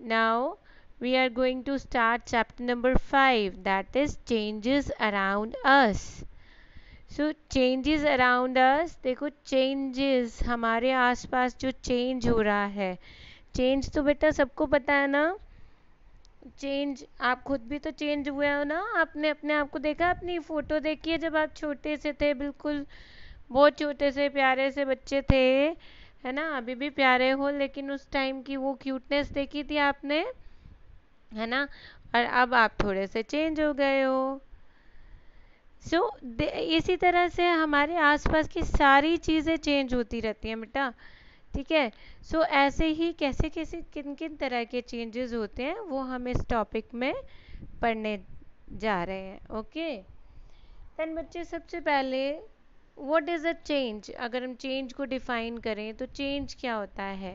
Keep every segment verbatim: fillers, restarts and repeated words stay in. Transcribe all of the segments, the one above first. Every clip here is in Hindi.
Now we are going to start chapter number five, that is changes around us. So changes around us, देखो changes हमारे आसपास जो change हो रहा है, change तो बेटा सबको पता है ना. चेंज आप खुद भी तो चेंज हुए हो ना. आपने अपने आप को देखा, अपनी फोटो देखी है जब आप छोटे से थे, बिल्कुल बहुत छोटे से प्यारे से बच्चे थे, है ना. अभी भी प्यारे हो, लेकिन उस टाइम की वो क्यूटनेस देखी थी आपने, है ना. और अब आप थोड़े से चेंज हो गए हो. सो so, इसी तरह से हमारे आसपास की सारी चीज़ें चेंज होती रहती हैं बेटा. ठीक है. सो so, ऐसे ही कैसे कैसे किन किन तरह के चेंजेस होते हैं वो हम इस टॉपिक में पढ़ने जा रहे हैं. ओके. देन बच्चे सबसे पहले व्हाट इज़ अ चेंज. अगर हम चेंज को डिफाइन करें तो चेंज क्या होता है.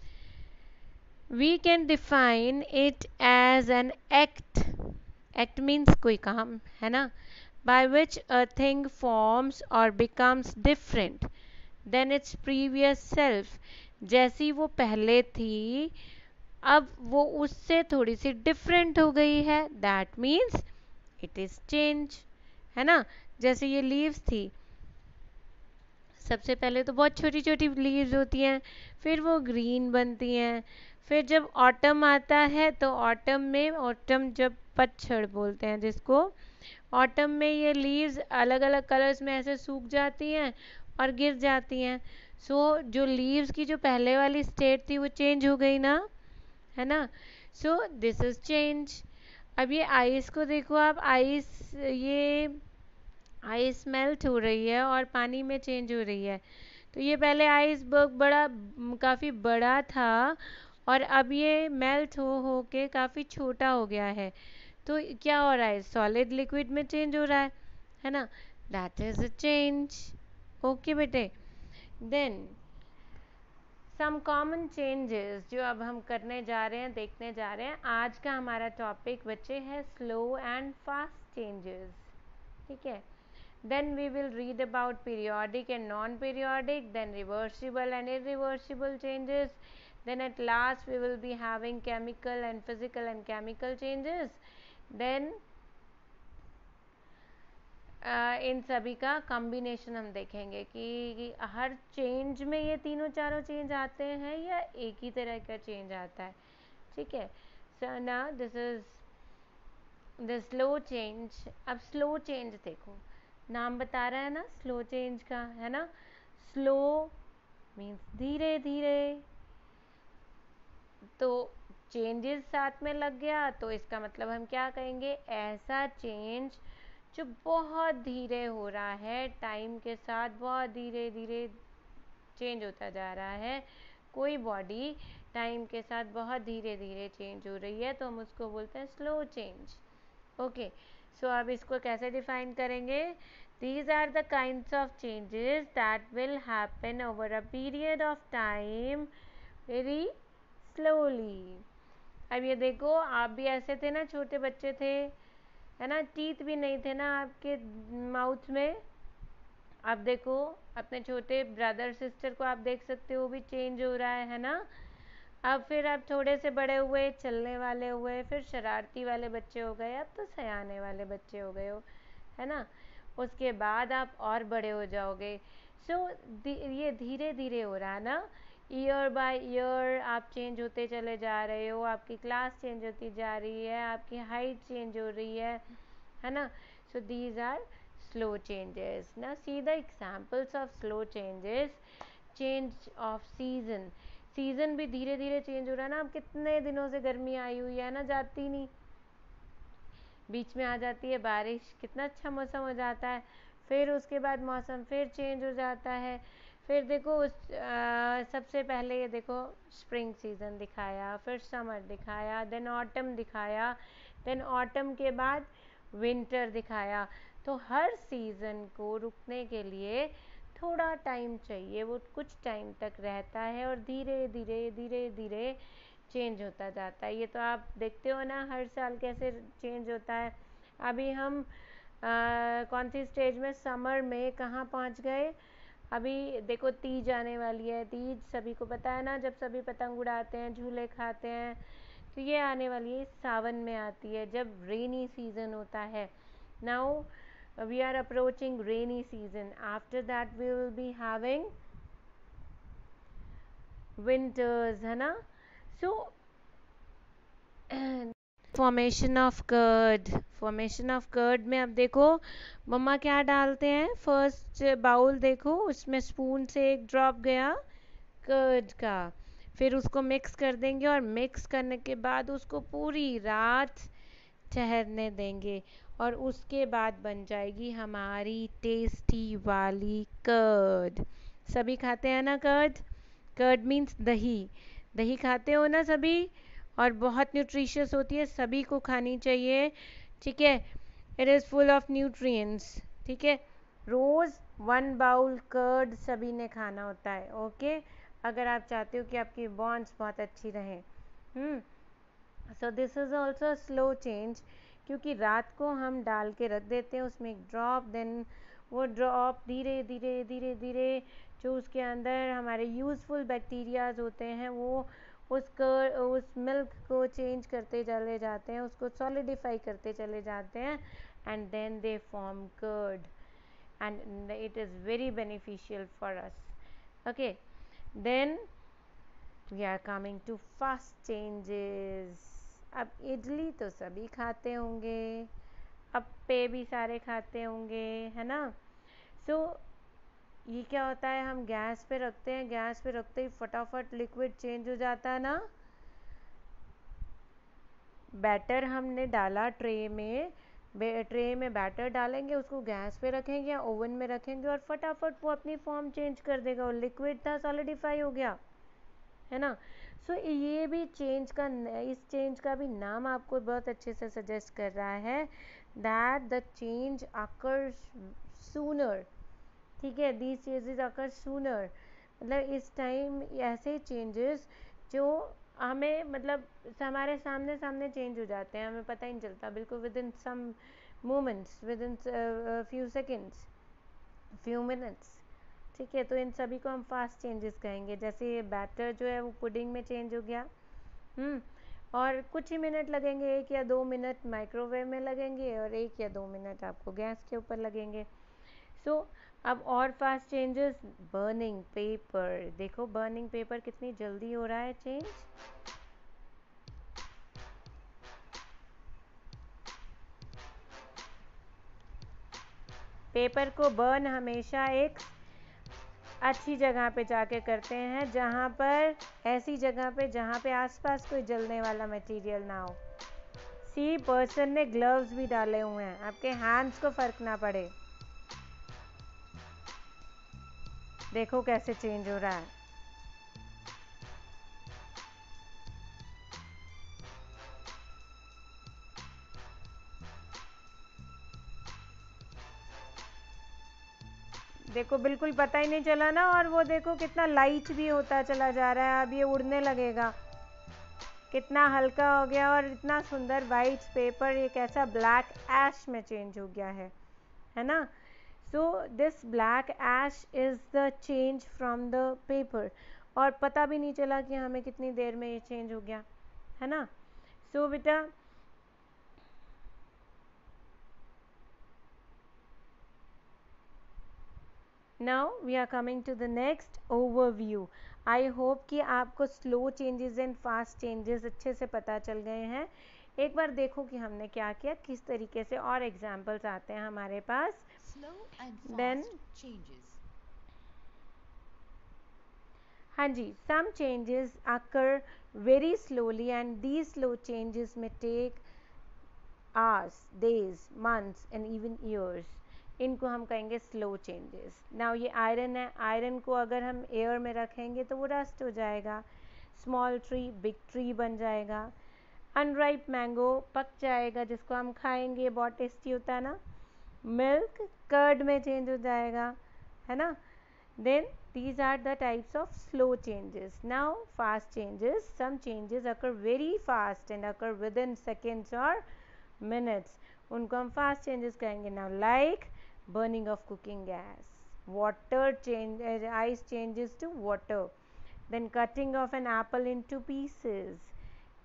We can define it as an act. Act means कोई काम, है ना. by which a thing forms or becomes different than its previous self. जैसी वो पहले थी अब वो उससे थोड़ी सी डिफरेंट हो गई है, that means it is change, है ना. जैसे ये लीव्स थी, सबसे पहले तो बहुत छोटी छोटी लीव्स होती हैं, फिर वो ग्रीन बनती हैं, फिर जब ऑटम आता है तो ऑटम में, ऑटम जब पतझड़ बोलते हैं जिसको, ऑटम में ये लीव्स अलग अलग कलर्स में ऐसे सूख जाती हैं और गिर जाती हैं. सो so, जो लीव्स की जो पहले वाली स्टेट थी वो चेंज हो गई ना, है ना. So this is change. अब ये आइस को देखो आप, आइस ये आइस मेल्ट हो रही है और पानी में चेंज हो रही है. तो ये पहले आइस बड़ा काफ़ी बड़ा था और अब ये मेल्ट हो हो के काफ़ी छोटा हो गया है. तो क्या हो रहा है, सॉलिड लिक्विड में चेंज हो रहा है है ना. That is a change. Okay बेटे. देन सम कॉमन चेंजेस जो अब हम करने जा रहे हैं, देखने जा रहे हैं. आज का हमारा टॉपिक बच्चे है स्लो एंड फास्ट चेंजेस. ठीक है. Then we will read about periodic and non-periodic, then reversible and irreversible changes. Then at last we will be having chemical and physical and chemical changes. Then uh, इन सभी का कॉम्बिनेशन हम देखेंगे कि, कि हर चेंज में ये तीनों चारों चेंज आते हैं या एक ही तरह का चेंज आता है. ठीक है. So now this is the slow change. अब स्लो चेंज देखो, नाम बता रहा है ना स्लो चेंज का, है ना. स्लो मीन्स धीरे धीरे, तो चेंजेस साथ में लग गया तो इसका मतलब हम क्या कहेंगे, ऐसा चेंज जो बहुत धीरे हो रहा है, टाइम के साथ बहुत धीरे धीरे चेंज होता जा रहा है. कोई बॉडी टाइम के साथ बहुत धीरे धीरे चेंज हो रही है तो हम उसको बोलते हैं स्लो चेंज. ओके. सो अब इसको कैसे डिफाइन करेंगे. These are the kinds of changes that will happen over a period of time very slowly. अब ये देखो, आप भी ऐसे थे ना, छोटे बच्चे थे, है ना, टीथ भी नहीं थे ना आपके माउथ में. अब देखो अपने छोटे ब्रदर सिस्टर को आप देख सकते हो, वो भी चेंज हो रहा है है ना. अब फिर आप थोड़े से बड़े हुए, चलने वाले हुए, फिर शरारती वाले बच्चे हो गए, अब तो सयाने वाले बच्चे हो गए हो, है ना. उसके बाद आप और बड़े हो जाओगे. सो so, ये धीरे धीरे हो रहा है ना. ईयर बाय ईयर आप चेंज होते चले जा रहे हो, आपकी क्लास चेंज होती जा रही है, आपकी हाइट चेंज हो रही है है ना. So these are slow changes. ना see the examples of slow changes. Change of season. Season भी धीरे धीरे चेंज हो रहा है ना. अब कितने दिनों से गर्मी आई हुई है ना, जाती नहीं, बीच में आ जाती है बारिश, कितना अच्छा मौसम हो जाता है, फिर उसके बाद मौसम फिर चेंज हो जाता है. फिर देखो उस आ, सबसे पहले ये देखो स्प्रिंग सीजन दिखाया, फिर समर दिखाया, देन ऑटम दिखाया, देन ऑटम के बाद विंटर दिखाया. तो हर सीज़न को रुकने के लिए थोड़ा टाइम चाहिए, वो कुछ टाइम तक रहता है और धीरे धीरे धीरे धीरे चेंज होता जाता है. ये तो आप देखते हो ना हर साल कैसे चेंज होता है. अभी हम आ, कौन सी स्टेज में, समर में कहाँ पहुँच गए. अभी देखो तीज आने वाली है. तीज सभी को पता है ना, जब सभी पतंग उड़ाते हैं, झूले खाते हैं, तो ये आने वाली है सावन में आती है, जब रेनी सीजन होता है. Now we are approaching rainy season. After that we will be having winters, है ना. So formation of curd. Formation of curd में अब देखो मम्मा क्या डालते हैं. फर्स्ट बाउल देखो, उसमें स्पून से एक ड्रॉप गया कर्ड का, फिर उसको मिक्स कर देंगे और मिक्स करने के बाद उसको पूरी रात ठहरने देंगे और उसके बाद बन जाएगी हमारी टेस्टी वाली कर्ड. सभी खाते हैं ना कर्ड. कर्ड मीन्स दही. दही खाते हो ना सभी, और बहुत न्यूट्रिशियस होती है, सभी को खानी चाहिए. ठीक है, it is full of nutrients. ठीक है, रोज़ वन बाउल कर्ड सभी ने खाना होता है. ओके, अगर आप चाहते हो कि आपकी बॉन्ड्स बहुत अच्छी रहें. Hmm so this is also slow change, क्योंकि रात को हम डाल के रख देते हैं उसमें एक ड्रॉप, देन वो ड्रॉप धीरे धीरे धीरे धीरे जो उसके अंदर हमारे यूज़फुल बैक्टीरियाज होते हैं वो उस कर उस मिल्क को चेंज करते चले जाते हैं, उसको सॉलिडिफाई करते चले जाते हैं, and then they form curd, and it is very beneficial for us. Okay, then we are coming to fast changes. अब इडली तो सभी खाते होंगे, अप्पे भी सारे खाते होंगे, है ना. सो so, ये क्या होता है, हम गैस पे रखते हैं, गैस पे रखते ही फटाफट लिक्विड चेंज हो जाता है ना. बैटर हमने डाला ट्रे में, ट्रे में बैटर डालेंगे, उसको गैस पे रखेंगे या ओवन में रखेंगे और फटाफट वो अपनी फॉर्म चेंज कर देगा. और लिक्विड था, सॉलिडिफाई हो गया, है ना. सो so, ये भी चेंज का, इस चेंज का भी नाम आपको बहुत अच्छे से सजेस्ट कर रहा है, that the change occurs sooner. ठीक है, दीज चेंजेस अकर सूनर, मतलब इस टाइम ऐसे चेंजेस जो हमें मतलब हमारे सामने सामने चेंज हो जाते हैं, हमें पता ही नहीं चलता, बिल्कुल within some moments, within few seconds, few minutes. ठीक है, तो इन सभी को हम फास्ट चेंजेस कहेंगे. जैसे ये बैटर जो है वो पुडिंग में चेंज हो गया, हम्म और कुछ ही मिनट लगेंगे, एक या दो मिनट माइक्रोवेव में लगेंगे और एक या दो मिनट आपको गैस के ऊपर लगेंगे. सो so, अब और फास्ट चेंजेस, बर्निंग पेपर. देखो बर्निंग पेपर कितनी जल्दी हो रहा है चेंज. पेपर को बर्न हमेशा एक अच्छी जगह पे जाके करते हैं, जहाँ पर ऐसी जगह पे जहाँ पे आसपास कोई जलने वाला मटेरियल ना हो. सी पर्सन ने ग्लव्स भी डाले हुए हैं, आपके हैंड्स को फर्क ना पड़े. देखो कैसे चेंज हो रहा है. देखो बिल्कुल पता ही नहीं चला ना, और वो देखो कितना लाइट भी होता चला जा रहा है. अब ये उड़ने लगेगा, कितना हल्का हो गया और इतना सुंदर वाइट पेपर एक ऐसा ब्लैक ऐश में चेंज हो गया है, है ना. So this black ash is the change from the paper, और पता भी नहीं चला कि हमें कितनी देर में ये चेंज हो गया, है ना. सो so, बेटा now we are coming to the next overview. I hope कि आपको slow changes and fast changes अच्छे से पता चल गए हैं. एक बार देखो कि हमने क्या किया, किस तरीके से, और एग्जाम्पल्स आते हैं हमारे पास. देन हाँ जी, some changes occur very slowly and these slow changes में take hours, days, months and even years. इनको हम कहेंगे स्लो चेंजेस. नाउ ये आयरन है, आयरन को अगर हम एयर में रखेंगे तो वो रस्ट हो जाएगा. स्मॉल ट्री बिग ट्री बन जाएगा. अनराइप मैंगो पक जाएगा, जिसको हम खाएंगे, बहुत टेस्टी होता है ना. मिल्क कर्ड में चेंज हो जाएगा, है ना. Then these are the types of slow changes. Now fast changes, some changes occur very fast and occur within seconds or minutes. उनको हम fast changes कहेंगे. Now like burning of cooking gas, water change, uh, ice changes to water, then cutting of an apple into pieces,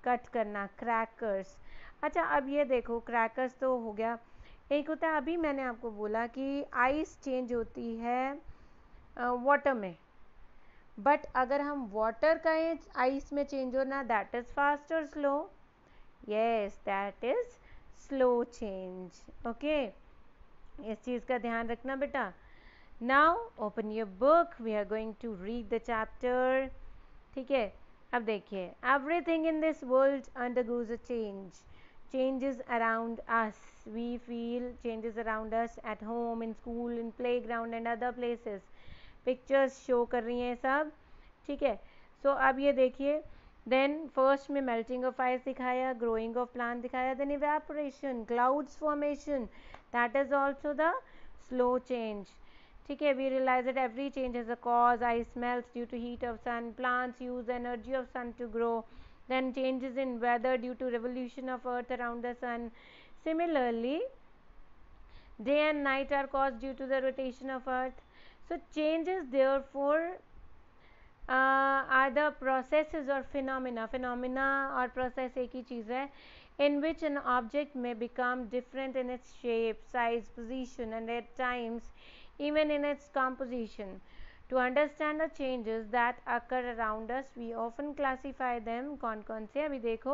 cut करना, क्रैकर्स। अच्छा अब ये देखो, क्रैकर्स तो हो गया। एक होता है, अभी मैंने आपको बोला कि आइस चेंज होती है वाटर में, बट अगर हम वाटर का आइस में चेंज होना, दैट इज फास्ट और slow? Yes, that is slow change. Okay, इस चीज का ध्यान रखना बेटा। Now open your book, we are going to read the chapter. ठीक है, अब देखिए, everything in this world undergoes a change, changes around us, we feel changes around us at home, in school, in playground and other places. Pictures show कर रही हैं सब, ठीक है। सो so, अब ये देखिए, देन फर्स्ट में मेल्टिंग ऑफ आइस दिखाया, ग्रोइंग ऑफ प्लांट दिखाया, then evaporation, clouds formation, that is also the slow change. ठीक है, we realise that every change has a cause, ice melts due to heat of sun, plants use energy of sun to grow, then changes in weather due to revolution of earth around the sun. Similarly, day and night are caused due to the rotation of earth. So changes therefore uh, are the processes or phenomena, phenomena or process एक ही चीज़ है, in which an object may become different in its shape, size, position and at times even in its composition. To understand the changes that occur around us, we often classify them. कौन कौन से? अभी देखो,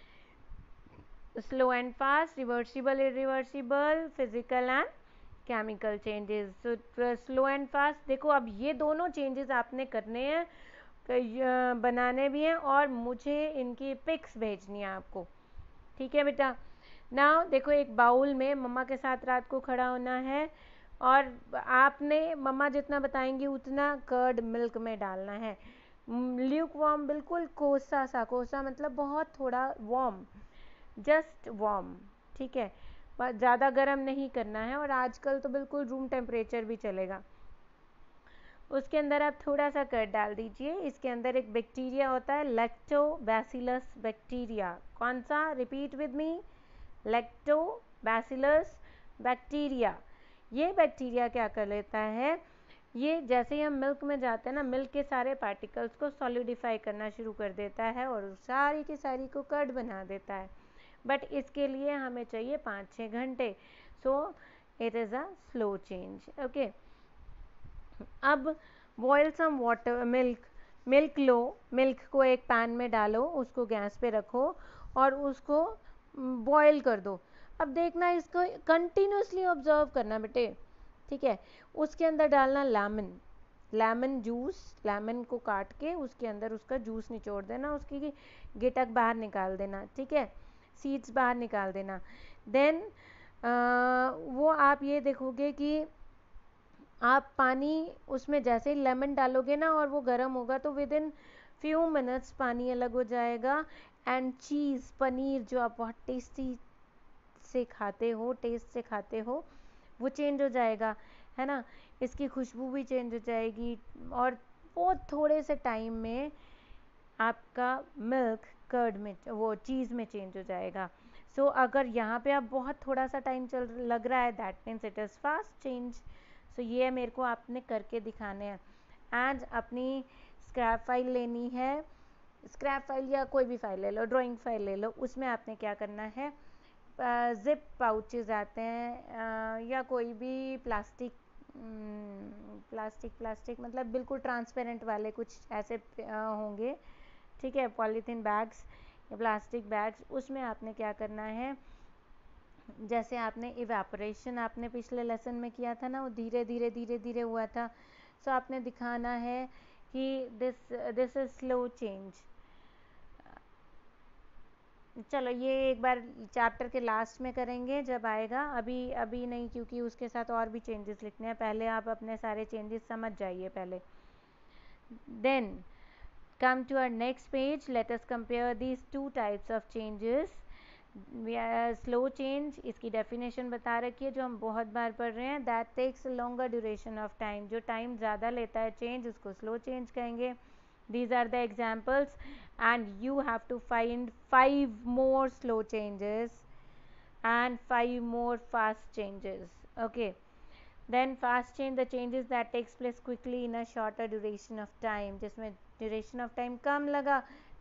slow and fast, reversible, irreversible, physical and chemical changes. So slow and fast, देखो अब ये दोनों changes आपने करने हैं, बनाने भी हैं और मुझे इनकी पिक्स भेजनी है आपको, ठीक है बेटा। नाउ देखो, एक बाउल में मम्मा के साथ रात को खड़ा होना है और आपने मम्मा जितना बताएंगी उतना कर्ड मिल्क में डालना है। ल्यूक वार्म, बिल्कुल कोसा सा, कोसा मतलब बहुत थोड़ा वार्म, जस्ट वार्म, ठीक है, ज़्यादा गर्म नहीं करना है। और आजकल तो बिल्कुल रूम टेम्परेचर भी चलेगा। उसके अंदर आप थोड़ा सा कर्ड डाल दीजिए। इसके अंदर एक बैक्टीरिया होता है, लैक्टोबैसिलस बैक्टीरिया। कौन सा? Repeat with me, lactobacillus bacteria. ये बैक्टीरिया क्या कर लेता है, ये जैसे ही हम मिल्क में जाते हैं ना, मिल्क के सारे पार्टिकल्स को सॉलिडिफाई करना शुरू कर देता है और सारी की सारी को कर्ड बना देता है। बट इसके लिए हमें चाहिए पाँच छः घंटे। So it is a slow change. Okay, अब boil some water, milk, milk लो, मिल्क को एक पैन में डालो, उसको गैस पे रखो और उसको बॉयल कर दो। अब देखना, इसको कंटिन्यूसली ऑब्जर्व करना बेटे, ठीक है। उसके अंदर डालना लेमन, लेमन जूस, लेमन को काट के उसके अंदर उसका जूस निचोड़ देना, उसकी गिटक बाहर निकाल देना, ठीक है, सीड्स बाहर निकाल देना। देन वो आप ये देखोगे कि आप पानी उसमें जैसे ही लेमन डालोगे ना और वो गर्म होगा तो विद इन फ्यू मिनट्स पानी अलग हो जाएगा। एंड चीज़, पनीर जो आप बहुत टेस्टी से खाते हो, टेस्ट से खाते हो, वो चेंज हो जाएगा, है ना। इसकी खुशबू भी चेंज हो जाएगी और बहुत थोड़े से टाइम में आपका मिल्क कर्ड में, वो चीज़ में चेंज हो जाएगा। सो so, अगर यहाँ पे आप बहुत थोड़ा सा टाइम चल लग रहा है, that means it is fast change. So ये मेरे को आपने करके दिखाने हैं। एंड अपनी स्क्रैप फाइल लेनी है, स्क्रैप फाइल या कोई भी फाइल ले लो, ड्राइंग फाइल ले लो, उसमें आपने क्या करना है, जिप पाउचेस आते हैं या कोई भी प्लास्टिक, प्लास्टिक प्लास्टिक मतलब बिल्कुल ट्रांसपेरेंट वाले कुछ ऐसे होंगे, ठीक है, पॉलीथीन बैग्स या प्लास्टिक बैग्स, उसमें आपने क्या करना है, जैसे आपने इवेपोरेशन आपने पिछले लेसन में किया था ना, वो धीरे धीरे धीरे धीरे हुआ था। सो so, आपने दिखाना है कि this this is slow change. चलो ये एक बार चैप्टर के लास्ट में करेंगे जब आएगा, अभी अभी नहीं, क्योंकि उसके साथ और भी चेंजेस लिखने हैं। पहले आप अपने सारे चेंजेस समझ जाइए पहले। Then come to our next page, let us compare these two types of changes. Slow change, इसकी डेफिनेशन बता रखी है जो हम बहुत बार पढ़ रहे हैं, that takes longer duration of time, जो टाइम ज़्यादा लेता है चेंज, उसको स्लो चेंज कहेंगे। These are the examples and you have to find five more slow changes and five more fast changes. Okay, then fast change, the changes that takes place quickly in a shorter duration of time, जिसमें duration of time कम लगा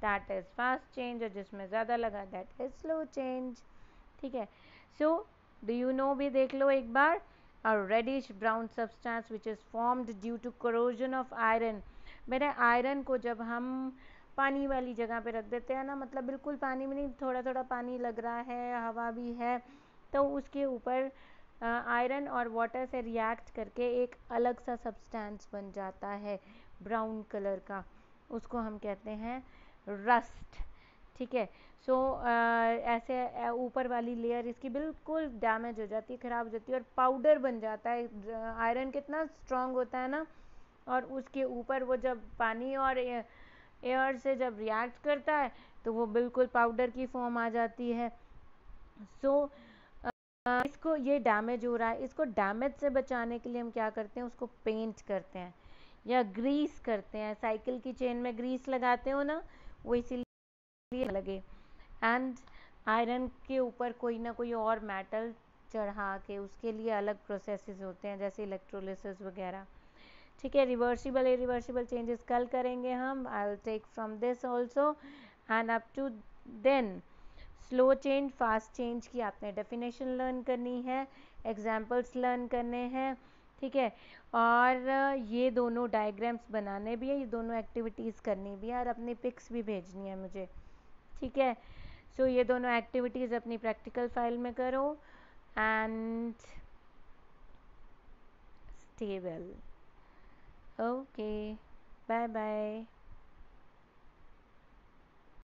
दैट इज़ फास्ट चेंज, और जिसमें ज़्यादा लगा दैट इज़ स्लो चेंज। ठीक है, सो डू यू नो भी देख लो एक बार, a reddish brown substance which is formed due to corrosion of iron। मेरे आयरन को जब हम पानी वाली जगह पे रख देते हैं ना, मतलब बिल्कुल पानी में नहीं, थोड़ा थोड़ा पानी लग रहा है, हवा भी है, तो उसके ऊपर आयरन और वाटर से रिएक्ट करके एक अलग सा सब्सटेंस बन जाता है ब्राउन कलर का, उसको हम कहते हैं रस्ट। ठीक है, सो so, uh, ऐसे ऊपर वाली लेयर इसकी बिल्कुल डैमेज हो जाती है, ख़राब हो जाती है, और पाउडर बन जाता है। आयरन कितना स्ट्रांग होता है ना, और उसके ऊपर वो जब पानी और एयर से जब रिएक्ट करता है तो वो बिल्कुल पाउडर की फॉर्म आ जाती है। सो so, uh, इसको, ये डैमेज हो रहा है, इसको डैमेज से बचाने के लिए हम क्या करते हैं, उसको पेंट करते हैं या ग्रीस करते हैं। साइकिल की चेन में ग्रीस लगाते हो ना, वो इसीलिए लगे। एंड आयरन के ऊपर कोई ना कोई और मेटल चढ़ा के उसके लिए अलग प्रोसेसेस होते हैं, जैसे इलेक्ट्रोलिसिस वगैरह। ठीक है, रिवर्सिबल इरिवर्सिबल चेंजेस कल करेंगे हम, I will take from this also. And up to then slow change, fast change की आपने डेफिनेशन लर्न करनी है, एग्जाम्पल्स लर्न करने हैं। ठीक है, और ये दोनों डायग्राम्स बनाने भी है, ये दोनों एक्टिविटीज़ करनी भी है, और अपनी पिक्स भी भेजनी है मुझे। ठीक है, सो so, ये दोनों एक्टिविटीज़ अपनी प्रैक्टिकल फाइल में करो and stay well. Okay, bye bye.